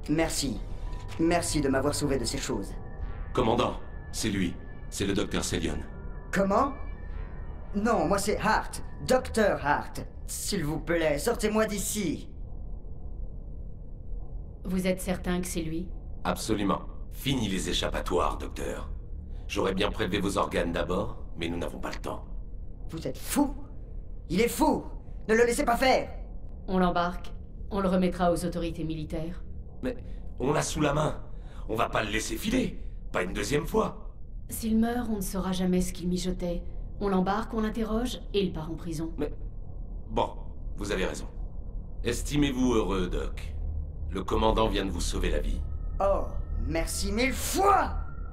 Merci. Merci de m'avoir sauvé de ces choses. Commandant, c'est lui. C'est le docteur Celion. Comment? Non, moi c'est Hart. Docteur Hart. S'il vous plaît, sortez-moi d'ici. Vous êtes certain que c'est lui? Absolument. Fini les échappatoires, docteur. J'aurais bien prélevé vos organes d'abord, mais nous n'avons pas le temps. Vous êtes fou? Il est fou! Ne le laissez pas faire! On l'embarque. On le remettra aux autorités militaires. Mais on l'a sous la main. On va pas le laisser filer. Pas une deuxième fois. S'il meurt, on ne saura jamais ce qu'il mijotait. On l'embarque, on l'interroge, et il part en prison. Mais... Bon, vous avez raison. Estimez-vous heureux, Doc. Le commandant vient de vous sauver la vie. Oh, merci 1000 fois!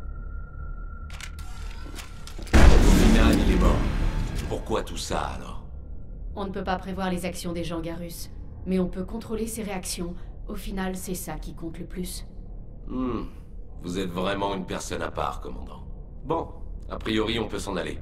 Au final, il est mort. Pourquoi tout ça, alors? On ne peut pas prévoir les actions des gens Garrus, mais on peut contrôler ses réactions. Au final, c'est ça qui compte le plus. Vous êtes vraiment une personne à part, commandant. Bon, a priori, on peut s'en aller.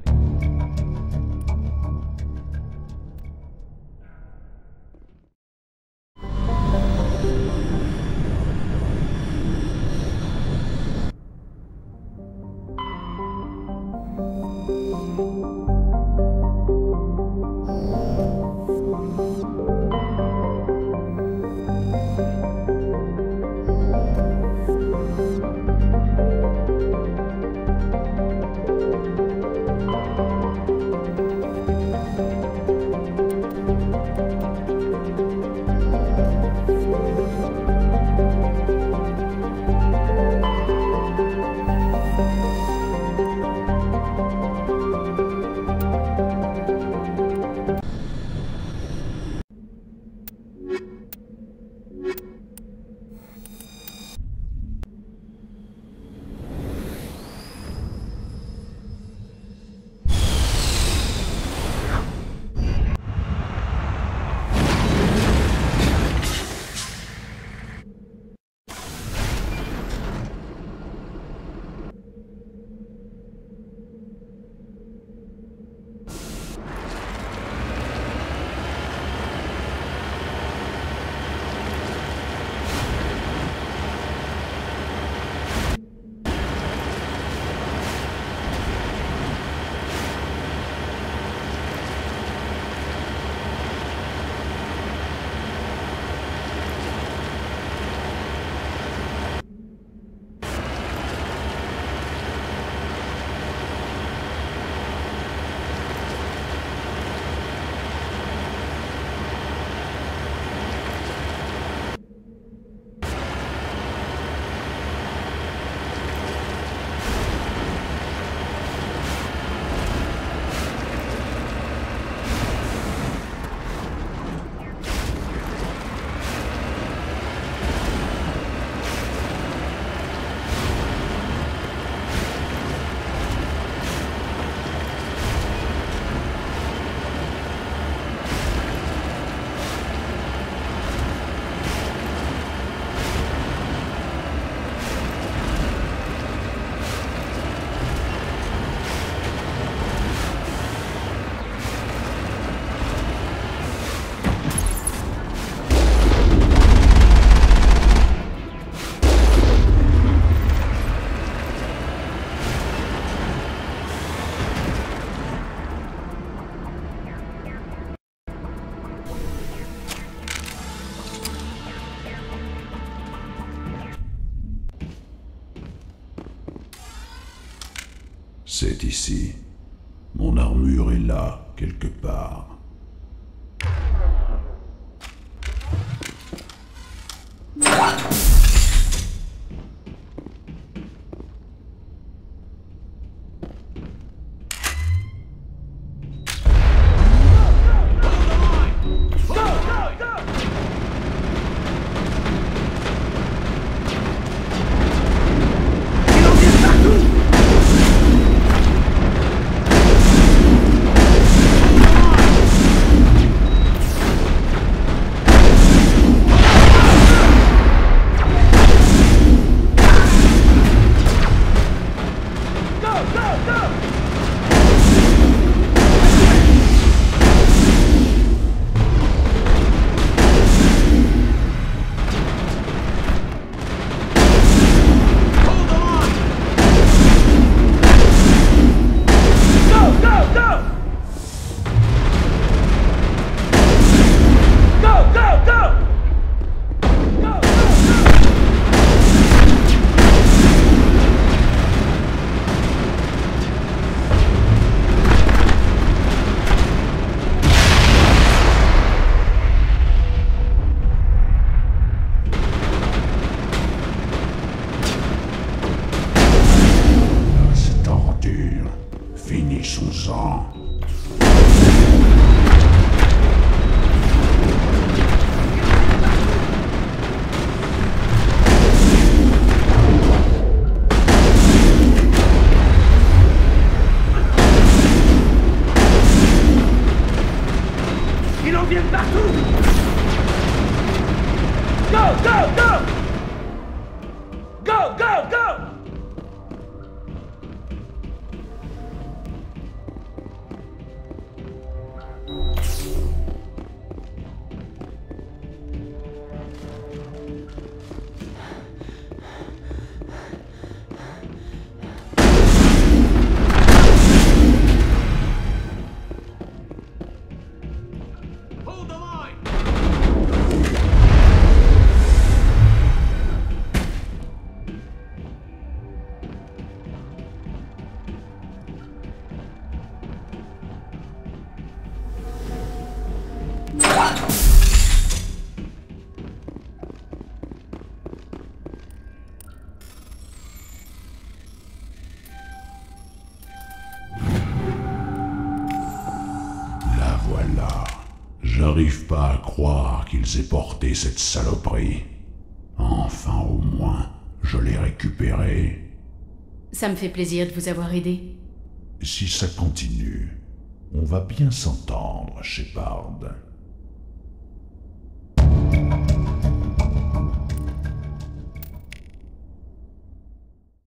C'est ici. Mon armure est là, quelque part. Go, go, go! Go, go, go! Hold the line! La voilà. J'arrive pas à croire qu'ils aient porté cette saloperie. Enfin, au moins, je l'ai récupérée. Ça me fait plaisir de vous avoir aidé. Si ça continue, on va bien s'entendre, Shepard.